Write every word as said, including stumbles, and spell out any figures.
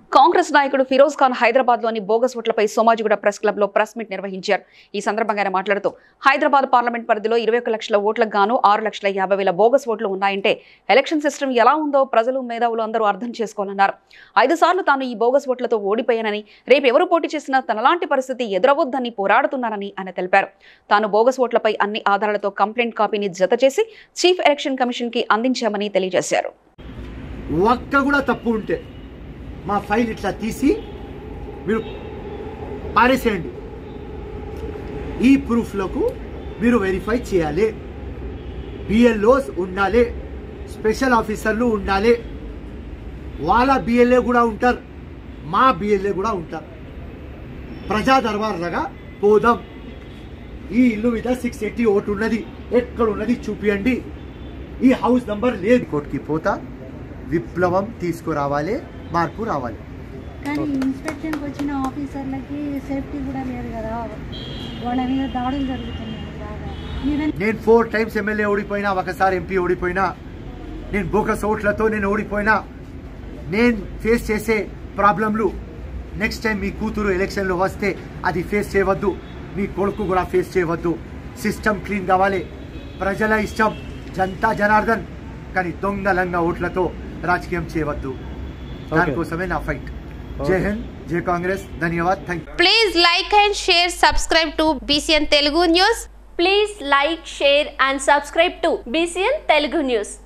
కాంగ్రెస్ నాయకుడు ఫిరోజ్ ఖాన్ హైదరాబాద్ లోని బోగస్ ఓట్లపై సోమాజిగూడ ప్రెస్ క్లబ్ లో ప్రెస్ మీట్ నిర్వహించారు. ఈ సందర్భంగా ఆయన మాట్లాడుతూ హైదరాబాద్ పార్లమెంట్ పరిధిలో ఇరవై ఒక్క లక్షల ఓట్లకు గాను ఆరు లక్షల యాభై వేల బోగస్ ఓట్లు ఉన్నాయంటే ఎలక్షన్ సిస్టమ్ ఎలా ఉందో ప్రజలు మేధావులు అందరూ అర్థం చేసుకోవాలన్నారు. ఐదు సార్లు తాను ఈ బోగస్ ఓట్లతో ఓడిపోయానని, రేపు ఎవరు పోటీ చేసినా తనలాంటి పరిస్థితి ఎదురవద్దని పోరాడుతున్నారని ఆయన తెలిపారు. తాను బోగస్ ఓట్లపై అన్ని ఆధారాలతో కంప్లైంట్ కాపీని జత చేసి చీఫ్ ఎలక్షన్ కమిషన్ కి అందించామని తెలియజేశారు. ఒక్క కూడా తప్పు ఉంటే మా ఫైల్ ఇట్లా తీసి మీరు పారేసేయండి. ఈ ప్రూఫ్లకు మీరు వెరిఫై చేయాలి. బిఎల్ఓస్ ఉండాలి, స్పెషల్ ఆఫీసర్లు ఉండాలి. వాళ్ళ బిఎల్ఏ కూడా ఉంటారు, మా బిఎల్ఏ కూడా ఉంటారు. ప్రజా దర్బార్లాగా పోదాం. ఈ ఇల్లు మీద సిక్స్ ఎయిటీ ఓటు ఉన్నది, ఎక్కడ ఉన్నది చూపియండి. ఈ హౌస్ నంబర్ లేదు. కోర్టుకి పోతా, విప్లవం తీసుకురావాలి, మార్పు రావాలి. కానీ ఇన్స్పెక్షన్కి వచ్చిన ఆఫీసర్లకి సేఫ్టీ కూడా లేదు కదా, వాళ్ళ మీద దాడులు జరుగుతున్నాయి బాగా. నేను ఫోర్ టైమ్స్ ఎమ్మెల్యే ఓడిపోయినా, ఒకసారి ఎంపీ ఓడిపోయినా, నేను బోగస్ ఓట్లతో నేను ఓడిపోయినా. నేను ఫేస్ చేసే ప్రాబ్లంలు నెక్స్ట్ టైం మీ కూతురు ఎలక్షన్లో వస్తే అది ఫేస్ చేయవద్దు, మీ కొడుకు కూడా ఫేస్ చేయవద్దు. సిస్టమ్ క్లీన్ కావాలి. ప్రజల ఇష్టం జనతా జనార్దన్, కానీ దొంగలంగా ఓట్లతో రాజకీయం చేయవద్దు. దానికోసమే నా ఫైట్. జై హింద్, జై కాంగ్రెస్. ధన్యవాద్. Thank you. Please like and share, subscribe to BCN Telugu news. Please like, share and subscribe to B C N Telugu News.